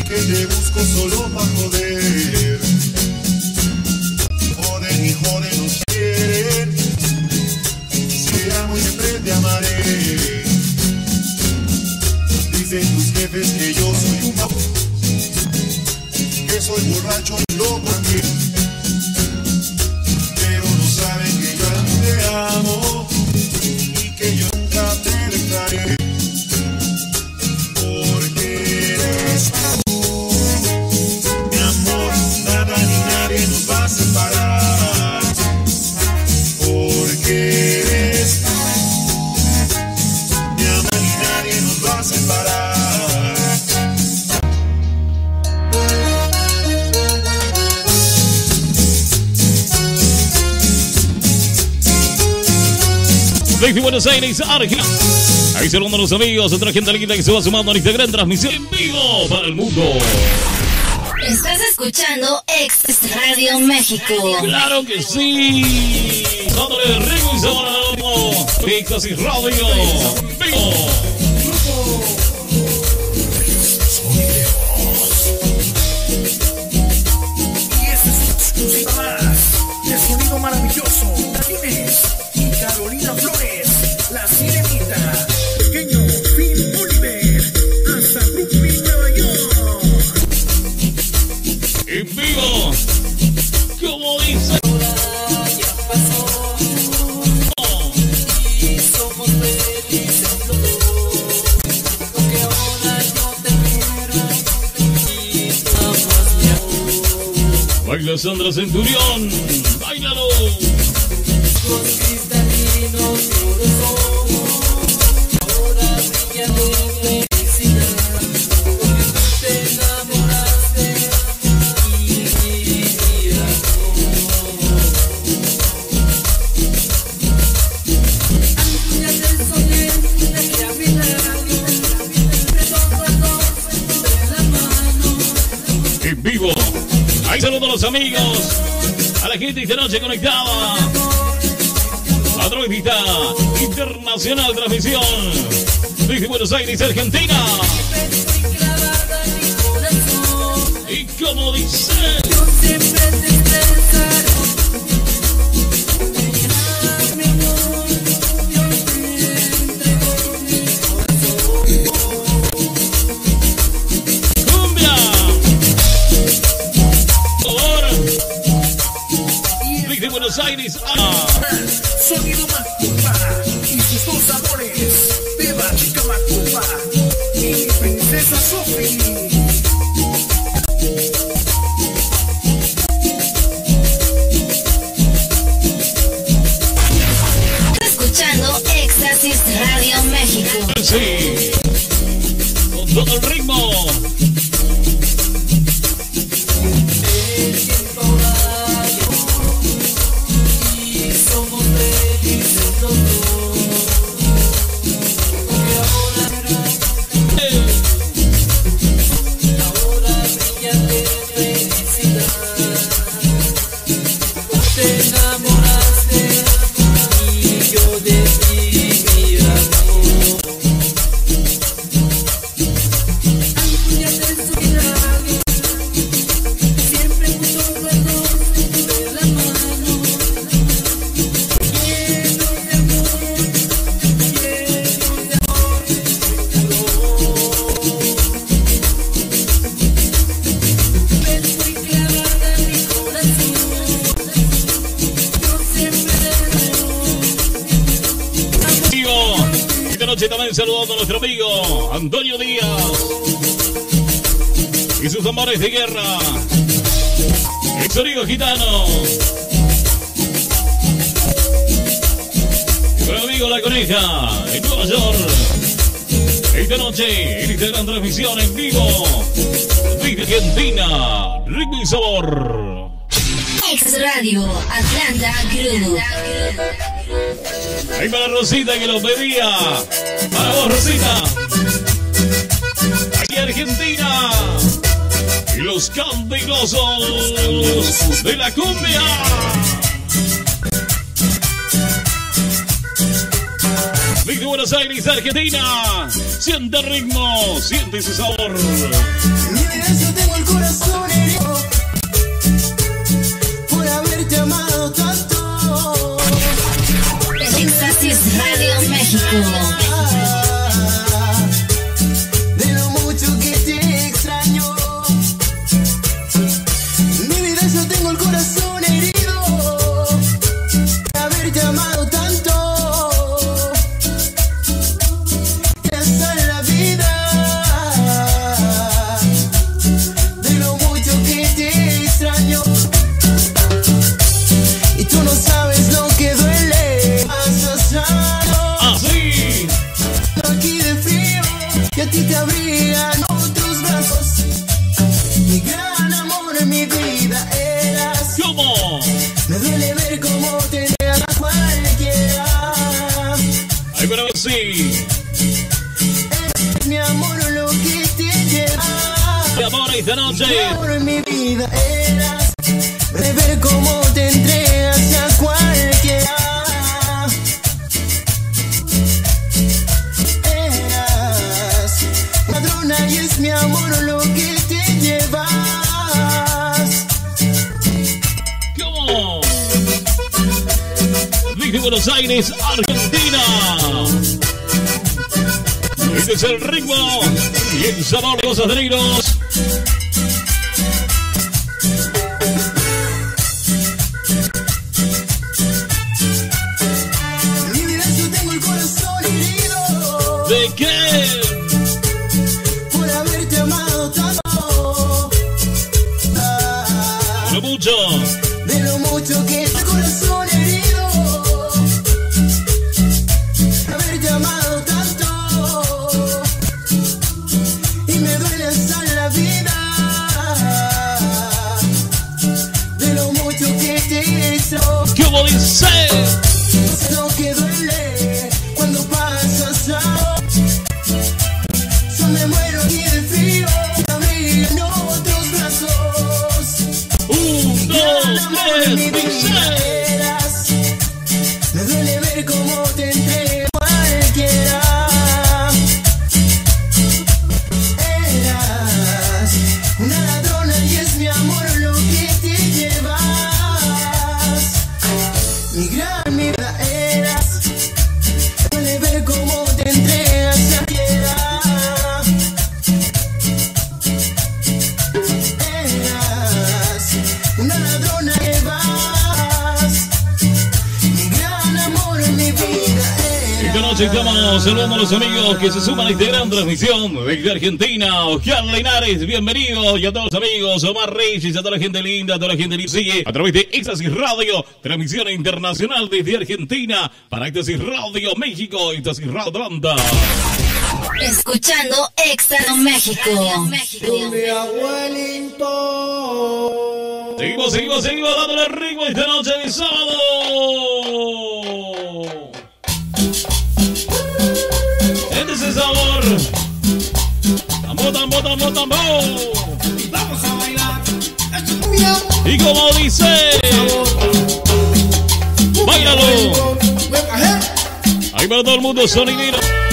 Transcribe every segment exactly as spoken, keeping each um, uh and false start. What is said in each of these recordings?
que te busco solo pa' joder. Joder y joder nos quieren. Si amo y siempre te amaré. Dicen tus jefes que yo soy un papo, que soy borracho y loco aquí. Pero no saben que yo a ti te amo y que yo nunca te dejaré. Porque eres tú, mi amor, nada ni nadie nos va a separar. Porque eres tú, mi amor, ni nadie nos va a separar. Desde Buenos Aires, Argentina. Ahí saludan a los amigos, otra gente linda que se va sumando a esta gran transmisión en vivo para el mundo. Estás escuchando X Radio México. ¡Claro que sí! Dándole ritmo y sabor al ritmo. Éxtasis Radio. ¡Vivo! Y esta es una exclusiva más de sonido maravilloso. Tienes Carolina Flores, la sirenita, pequeño Phil Oliver, hasta Brooklyn, Nueva York. En vivo, como dice. Ya pasó Oh. y somos felices los dos, porque ahora yo te quiero y estamos lejos. Baila Sandra Centurión. Báilalo. Con cristalinos de ojos, ahora brilla de felicidad, porque tú te enamoraste y mi amor. Antes del sol de aquí a mi lado, de todo a dos de la mano. En vivo. Ahí saludo a los amigos. A la gente esta noche conectada. A través de esta internacional transmisión desde Buenos Aires, Argentina. Y como dice, Yo siempre te expresaré, mi amor, yo te entrego mi corazón. cumbia. Ahora, desde Buenos Aires. Ah. Sonido Macumba y sus dos sabores, Beba Chica Macumba y Princesa Sophie. Escuchando Éxtasis Radio México. Sí. Con todo el ritmo. El tiempo va y somos felices los dos, porque ahora, ahora brilla de felicidad, te enamoraste y yo de ti, mi amor. Antes del sol siempre juntos los dos de la mano, llenos de amor, llenos de amor, ves muy clavada en mi corazón, yo siempre Amigo, esta noche también saludando a nuestro amigo Antonio Díaz y sus amores de guerra, el sonido gitano. Y con el amigo La Coneja en Nueva York. Esta noche en esta gran transmisión en vivo desde Argentina, ritmo y sabor. X Radio Atlanta Crew. Ahí para Rosita que lo pedía. Para vos, Rosita. Aquí Argentina. Y los candilosos de la cumbia. Desde Buenos Aires, Argentina. Siente el ritmo, siente ese sabor. Mira esa sabor esta noche. Por mi vida eras de ver cómo te entregas a cualquiera. Eras ladrona y es mi amor lo que te llevas. ¿Cómo? Desde Buenos Aires, Argentina. Este es el ritmo y el sabor de los adrenalinos. Mi vida, yo tengo el corazón herido. ¿De qué? Por haberte amado tanto. Ah, No mucho. de lo mucho que el corazón herido. Haberte amado tanto. Y me duele hasta la vida. De lo mucho que te hizo. ¿Cómo dice? Sé lo que duele cuando pasas a. Yo me muero aquí de frío. Abrir en otros brazos. Un, dos, tres, dice. Eras, me duele ver cómo te entrega cualquiera. Eras una ladrona y es mi amor lo que te llevas. Mi gran vida eras, me duele ver cómo te entregas a cualquiera. Eras una ladrona que vas. Mi gran amor en mi vida Esta eras. noche estamos saludando a los amigos que se suman a esta gran transmisión desde Argentina. Oscar Linares, bienvenido. Y a todos los amigos, Omar Reyes, a toda la gente linda, a toda la gente que sigue a través de Éxtasis Radio, transmisión internacional desde Argentina para Éxtasis Radio México, Éxtasis Radio Atlanta. Escuchando Éxtasis México. Mi abuelito. Seguimos, seguimos, seguimos dándole ritmo esta noche de sábado. Este es el sabor. Tambo, tambo, tambo, tambo. Vamos a bailar. Esto es mi amor. Y como dice, báilalo. Venga, Ahí para todo el mundo, sonidero.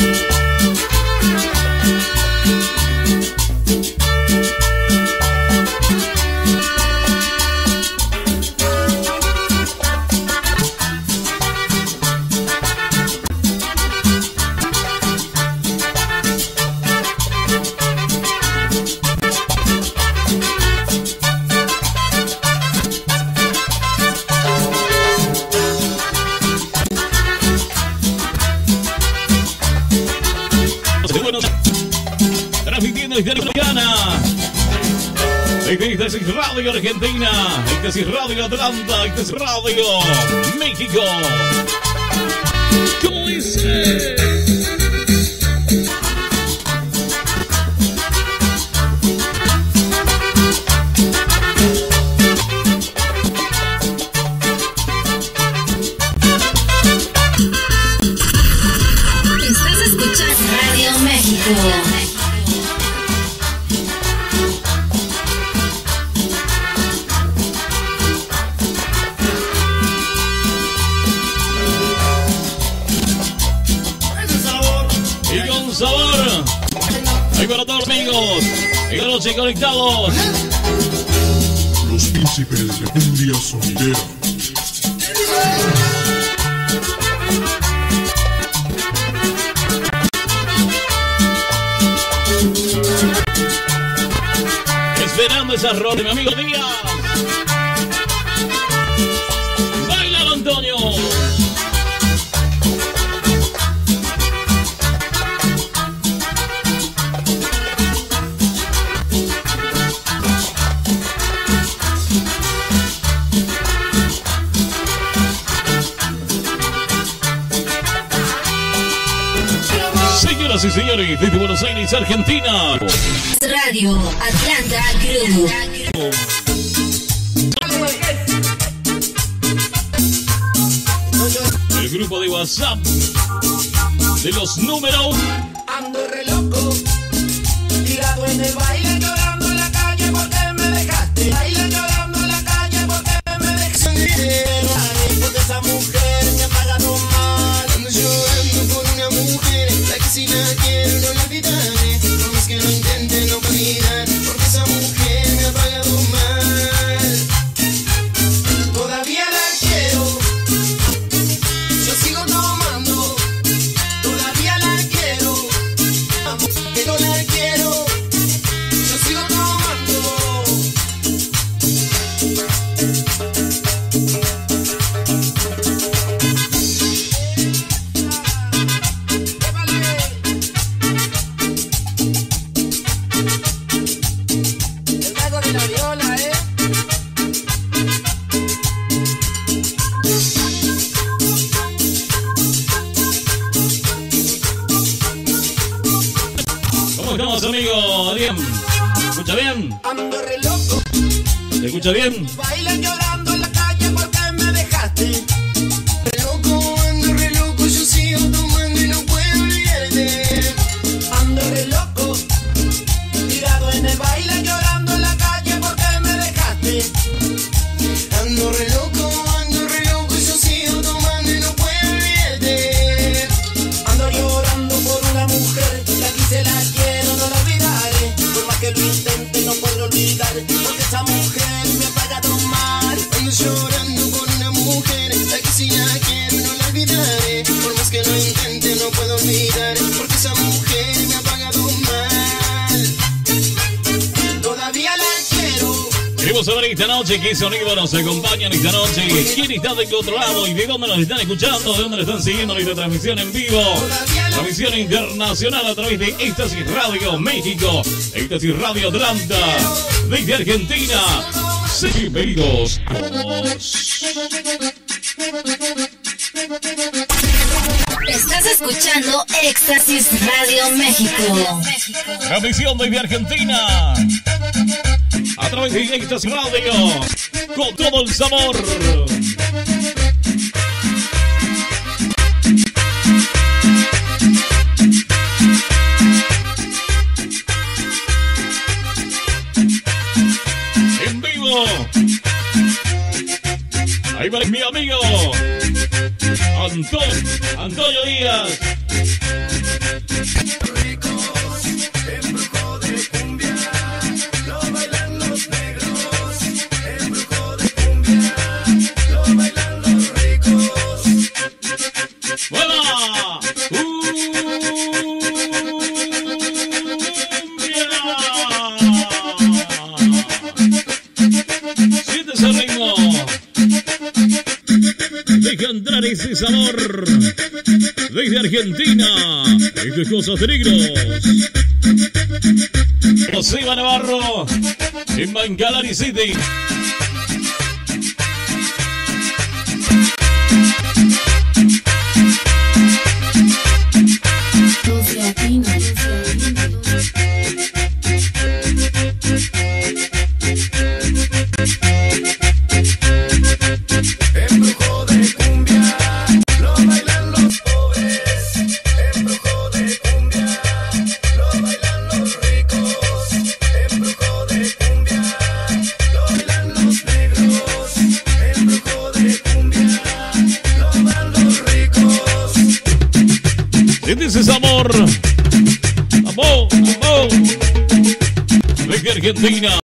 Transmitiendo desde Argentina, desde Éxtasis Radio Argentina, Éxtasis Radio Atlanta, Éxtasis Radio México. ¿Cómo dice? Estás escuchando Radio México. ese sabor. Y con sabor. Ahí para todos los amigos. En la noche conectados. Los príncipes de cumbia sonidera. Esperando esa rola de mi amigo Díaz. Bailalo, Antonio. Señoras y señores, desde Buenos Aires, Argentina. Radio Atlanta Crew. El grupo de WhatsApp de los números. Ando re loco, tirado en el baile llorando en la Ando re loco. ¿Se escucha bien? Bailan llorando en la calle porque me dejaste. Re loco, ando re loco, yo sigo tomando y no puedo olvidarte. Ando re loco, tirado en el baile llorando en la calle porque me dejaste. Ando re loco, ando re loco, yo sigo tomando y no puedo olvidarte. Ando llorando por una mujer, la quise, la quiero, no la olvidaré. Por más que lo intente no podré olvidar, porque esa mujer me ha pagado mal. Ando llorando por una mujer, la que si la quiero no la olvidaré. Por más que lo intente no puedo olvidar, porque esa mujer me ha pagado mal. Todavía la quiero. Queremos saber esta noche qué sonido nos acompañan esta noche. ¿Quién está del otro lado y de dónde nos están escuchando? ¿De dónde nos están siguiendo nuestra transmisión en vivo? Transmisión internacional a través de Éxtasis Radio México, Éxtasis Radio Atlanta, desde Argentina. Bienvenidos a todos. Estás escuchando Éxtasis Radio México. Transmisión desde Argentina a través de Éxtasis Radio con todo el sabor. En vivo. Ahí va mi amigo Antón, Antonio Díaz. Embrujo de cumbia, lo bailan los negros. Embrujo de cumbia, lo bailan los ricos. ¡Buena! ¡Cumbia! Siente ese ritmo. Deja entrar ese sabor. Desde Argentina. Esto es Cosas de Negros. José Navarro en Bancalari City. Embrujo de cumbia, lo bailan los pobres. Embrujo de cumbia, lo bailan los ricos. Embrujo de cumbia, lo bailan los negros. Embrujo de cumbia, lo bailan los ricos. Siente ese sabor. Amor, amor. Desde Argentina.